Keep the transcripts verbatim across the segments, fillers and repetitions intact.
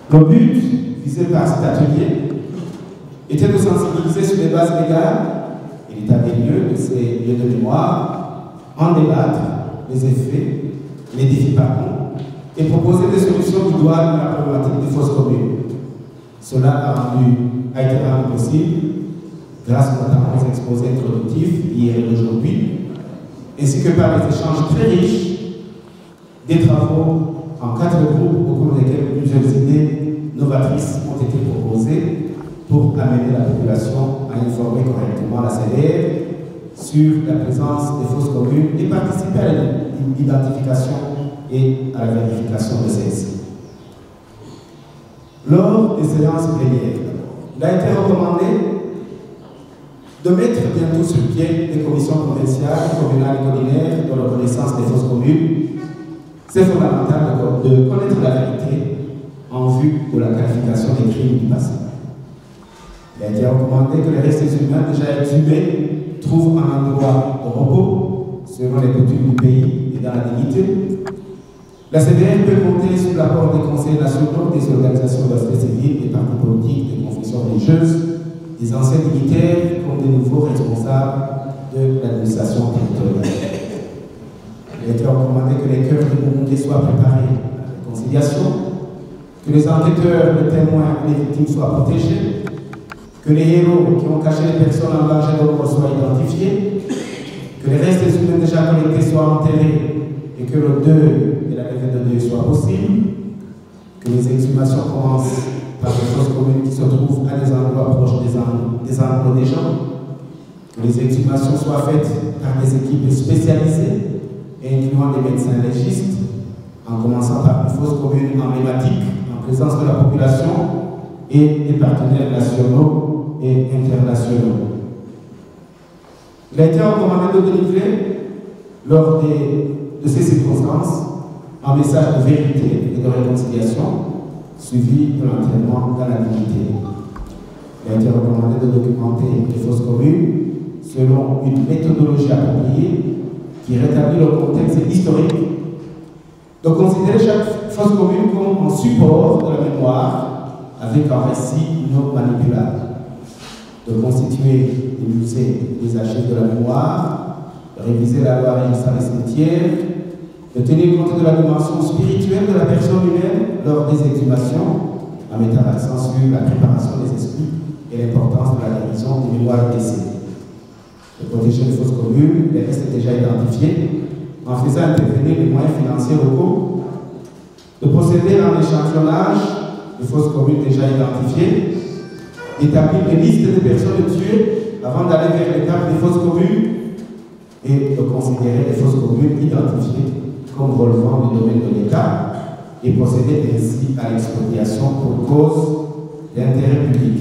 Le but visé par cet atelier était de sensibiliser sur les bases légales et l'état des lieux de ces lieux de mémoire, en débattre les effets, les défis pardon, et proposer des solutions idoines à la problématique des fosses communes. Cela a, rendu, a été rendu possible grâce notamment aux exposés introductifs hier et aujourd'hui, ainsi que par les échanges très riches des travaux en quatre groupes au cours desquels plusieurs idées novatrices ont été proposées pour amener la population à informer correctement la C D R sur la présence des fosses communes et participer à l'identification et à la vérification de celles-ci. Lors des séances plénières, il a été recommandé de mettre bientôt sur pied des commissions provinciales, communales et collinaires de la reconnaissance des fosses communes. C'est fondamental de connaître la vérité en vue de la qualification des crimes du passé. Il a été recommandé que les restes humains déjà exhumés trouvent un endroit de repos selon les coutumes du pays et dans la dignité. La C D R peut compter sur l'apport des conseils nationaux, des organisations de la société civile, des partis politiques, des confessions religieuses, des anciens dignitaires comme des nouveaux responsables de l'administration territoriale. Il a été recommandé que les cœurs des Burundais soient préparés à la réconciliation, que les enquêteurs, les témoins et les victimes soient protégés, que les héros qui ont caché les personnes en danger de mort soient identifiés, que les restes humains déjà collectés soient enterrés et que le deuil et la levée de deuil soient possibles, que les exhumations commencent par des fosses communes qui se trouvent à des endroits proches des, en, des endroits des gens, que les exhumations soient faites par des équipes spécialisées incluant des médecins légistes, en commençant par une fosse commune emblématique en présence de la population et des partenaires nationaux et internationaux. Il a été recommandé de délivrer, lors des, de ces circonstances, un message de vérité et de réconciliation, suivi de l'entraînement dans la dignité. Il a été recommandé de documenter les fosses communes selon une méthodologie appropriée qui rétablit le contexte historique, de considérer chaque fosse commune comme un support de la mémoire avec un récit non manipulable, de constituer des musées des archives de la mémoire, de réviser la loi régissant les cimetières, de tenir compte de la dimension spirituelle de la personne humaine lors des exhumations, en mettant l'accent sur la préparation des esprits et l'importance de la guérison des mémoires décédées. De protéger les fosses communes, les restes déjà identifiés, en faisant intervenir les moyens financiers locaux, de procéder à un échantillonnage de fosses communes déjà identifiées, d'établir des listes de personnes tuées avant d'aller vers l'étape des fosses communes et de considérer les fosses communes identifiées comme relevant du domaine de l'État et procéder ainsi à l'expropriation pour cause d'intérêt public.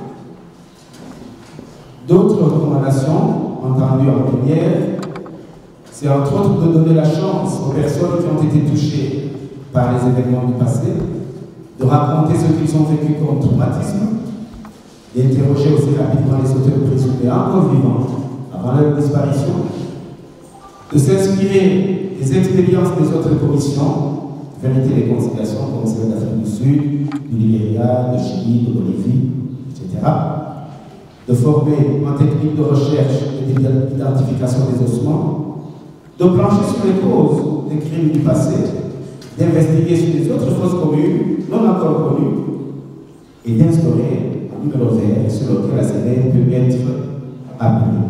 D'autres recommandations entendues en première, c'est entre autres de donner la chance aux personnes qui ont été touchées par les événements du passé, de raconter ce qu'ils ont vécu comme traumatisme, d'interroger aussi rapidement les auteurs présumés encore vivants avant leur disparition, de s'inspirer des expériences des autres commissions, Vérité et Réconciliation, comme celle d'Afrique du Sud, du Libéria, de Chili, de Bolivie, et cetera, de former en technique de recherche et d'identification des ossements, de plancher sur les causes des crimes du passé, d'investiguer sur les autres fosses communes non encore connues et d'instaurer un numéro vert sur lequel la C D R peut être appelée.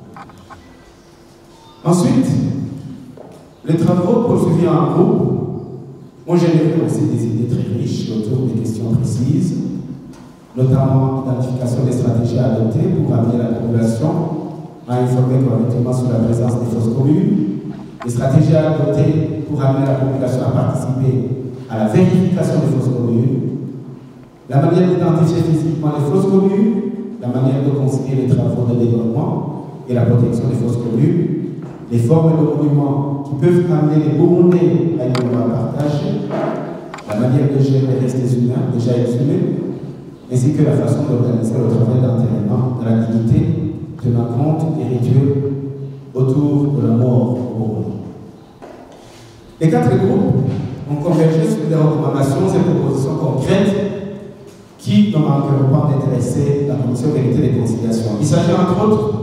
Ensuite, les travaux poursuivis en groupe ont généré aussi des idées très riches autour des questions précises, notamment l'identification des stratégies à adopter pour amener la population à informer correctement sur la présence des fosses communes, des stratégies à adopter pour amener la population à participer à la vérification des fosses communes, la manière d'identifier physiquement les fosses communes, la manière de concilier les travaux de développement et la protection des fosses communes, les formes de monuments qui peuvent amener les Burundais à une mémoire partagée, la manière de gérer les restes humains déjà exhumés, ainsi que la façon d'organiser le travail d'enterrement de la dignité, tenant compte des rituels autour de la mort au Burundi. Les quatre groupes ont convergé sur des recommandations et propositions concrètes qui ne manqueront pas d'intéresser la Commission Vérité et Conciliation. Il s'agit entre autres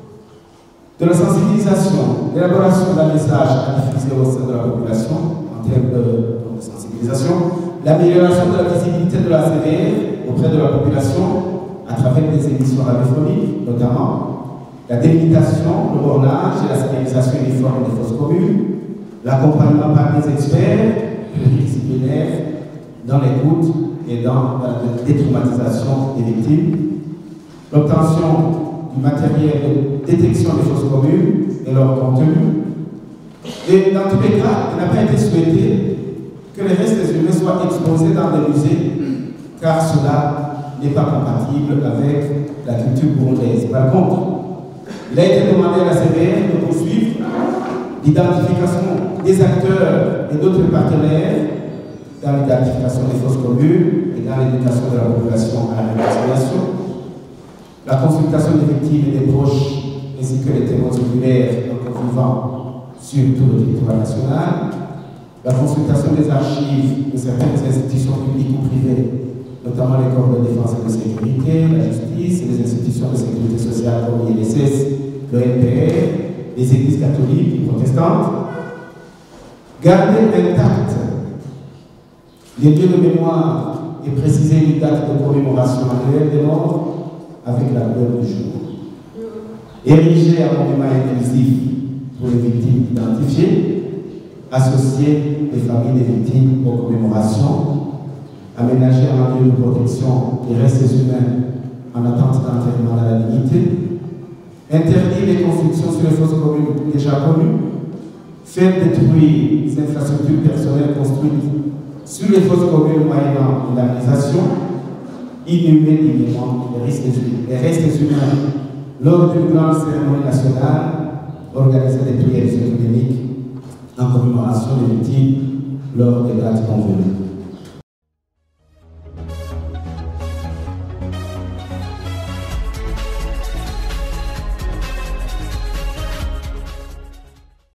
de la sensibilisation, l'élaboration d'un message à diffuser au sein de la population en termes de, de sensibilisation, l'amélioration de la visibilité de la C V R auprès de la population à travers des émissions radiophoniques notamment, la délimitation, le bornage et la stabilisation uniforme des fosses communes, l'accompagnement par des experts pluridisciplinaires dans l'écoute et dans la détraumatisation des victimes, l'obtention du matériel de détection des fosses communes et leur contenu. Et dans tous les cas, il n'a pas été souhaité que les restes humains soient exposés dans des musées, car cela n'est pas compatible avec la culture burundaise. Par contre, il a été demandé à la C V R de poursuivre l'identification des acteurs et d'autres partenaires dans l'identification des fosses communes et dans l'éducation de la population à la réconciliation, la consultation des victimes et des proches, ainsi que les témoins oculaires encore vivants sur tout le territoire national, la consultation des archives de certaines institutions publiques ou privées, notamment les corps de défense et de sécurité, la justice et les institutions de sécurité sociale comme l'I N S S, le N P R, les églises catholiques et protestantes, garder intact les lieux de mémoire et préciser une date de commémoration annuelle des morts avec la couleur du jour. Ériger un monument inclusif pour les victimes identifiées, associer les familles des victimes aux commémorations, aménager un lieu de protection des restes humains en attente d'enterrement à la dignité, interdire les constructions sur les fosses communes déjà connues, faire détruire les infrastructures personnelles construites sur les fosses communes moyennant une indemnisation, inhumer dignement les restes, les restes humains lors d'une grande cérémonie nationale, organiser des prières œcuméniques en commémoration des victimes lors des dates convenues.